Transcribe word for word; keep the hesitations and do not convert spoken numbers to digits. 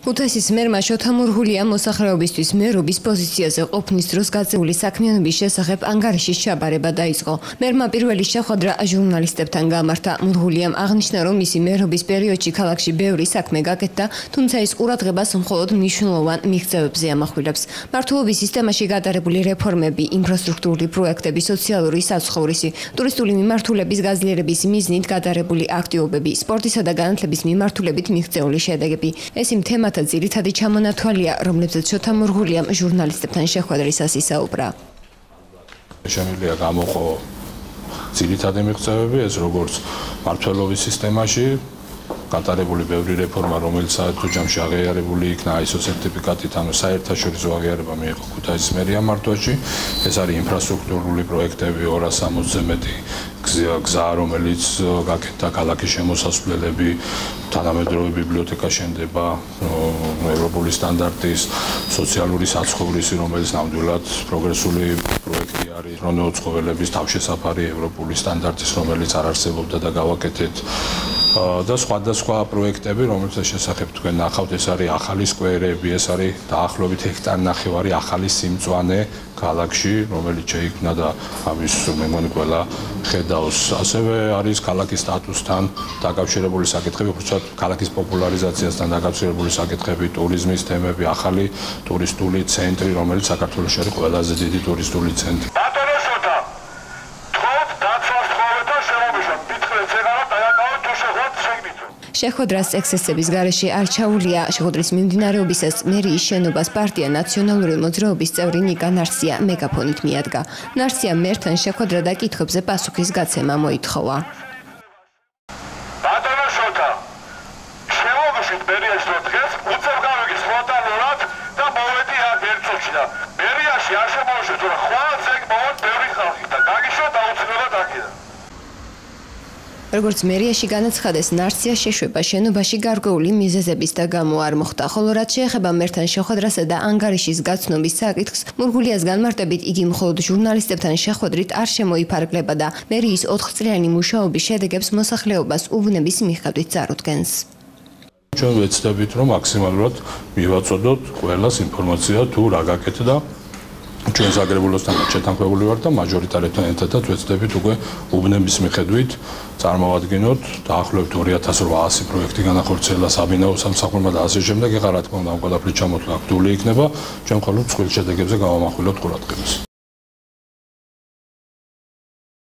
ქუთაისის მერმა შოთა მურღულია მოსახლეობისთვის მერობის პოზიციაზე ყოფნის დროს გაწეული საქმიანობის შესახებ ანგარიშის ჩაბარება დაიწყო. მერმა პირველი შეხვედრა ჟურნალისტებთან გამართა. მურღულიამ აღნიშნა, რომ მისი მერობის პერიოდში ქალაქში ბევრი საქმე გაკეთდა, თუმცა ის ყურადღებას მხოლოდ მნიშვნელოვან მიღწევებზე ამახვილებს. მმართველობის სისტემაში გატარებული რეფორმები, ინფრასტრუქტურული პროექტები, სოციალური საცხოვრისი, ტურისტული მიმართულების გაძლიერების მიზნით გატარებული აქტივობები, სპორტისა და განათლების მიმართულებით მიღწეული შედეგები. ეს იმ თემათა ძირითადი ჩამონათვალია, რომლებზეც შოთა მურღულიამ ჟურნალისტებთან შეხვედრისას ისაუბრა. Შემიძლია გამოყო ძირითადი მიღწევები, ეს როგორც მმართველობის სისტემაში გატარებული ბევრი რეფორმა, რომელიც საერთო ჯამში აღიარებული იქნა აისო სერტიფიკატით, ანუ საერთაშორისო აღიარება მიიღო ქუთაისის მერია მართვაში. ეს არის ინფრასტრუქტურული პროექტები, ორას სამოცზე მეტი გზა, რომელიც გაკეთდა, ქალაქის შემოსასვლელები, თანამედროვე ბიბლიოთეკა შენდება, ევროპული სტანდარტის, სოციალური საცხოვრისი, რომელიც ნამდვილად პროგრესული პროექტი არის, დრონეო ცხოველების თავშესაფარი ევროპული სტანდარტის, რომელიც არ არსებობდა და გავაკეთეთ. და სხვადასხვა პროექტები, რომელთა შესახებ თქვენ ნახავთ, ეს არის ახალი სკვერები, ეს არის დაახლოებით ჰექტარ ნახევარი ახალი სიმწვანე ქალაქში, რომელიც შეიქმნა და ამის მე მგონი ყველა ხედავს. ასევე არის ქალაქის სტატუსთან დაკავშირებული საკითხები, უბრალოდ ქალაქის პოპულარიზაციასთან დაკავშირებული საკითხები, ტურიზმის თემები, ახალი ტურისტული ცენტრი, რომელიც საქართველოში არის ყველაზე დიდი ტურისტული ცენტრი. შეხვედრას ექსცესების გარეშე არ ჩაულია. შეხვედრის მიმდინარეობისას მერიის შენობას პარტია ნაციონალური მოძრაობის წევრი ნიკა ნარსია მეგაფონით მიადგა. ნარსია მერთან შეხვედრა და კითხვებზე პასუხის გაცემა მოითხოვა. ბატონო შოთა, შემოგიშვით მერიაში რომ დღეს უწევ გავიგე სპონტანურად და მოვედი აქ ერთ წუთში და მერიაში არ შემოვიშვით, რომ ხვალზე მოვედი ბევრი ხალხი და დაგიშვათ აუცილებლად აქედან. როგორც მერიაში განაცხადეს, ნარსია შეშვება შენობაში გარკვეული მიზეზების და გამო არ მოხდა, ხოლო რაც შეეხება მერთან შეხვედრასა და ანგარიშის გაცნობის საკითხს, მურღულიას განმარტებით იგი მხოლოდ ჟურნალისტებთან შეხვედრით არ შემოიფარგლება და მერიის ოთხწლიანი მუშაობის შედეგებს მოსახლეობას უბნების მიხედვით წარუდგენს. ჩვენ ვეცდებით, რომ მაქსიმალურად მივაწოდოთ ყველას ინფორმაცია თუ რა გაკეთდა. ჩვენ საგრებულოსთან შეთანხმებული ვართ და მაჟორიტარებთან ერთადაც ვეცდებით უკვე უბნების მიხედვით წარმოვადგინოთ დაახლოებით ორი ათას რვაასი პროექტი განახორციელა საბინაო სამსახურმა და ასე შემდეგ. ეხლა რა თქმა უნდა ამ ყველაფრის ჩამოთვლა აქტუალური იქნება. ჩვენ მხოლოდ წყვილ შედეგებზე გავამახვილებთ ყურადღებას.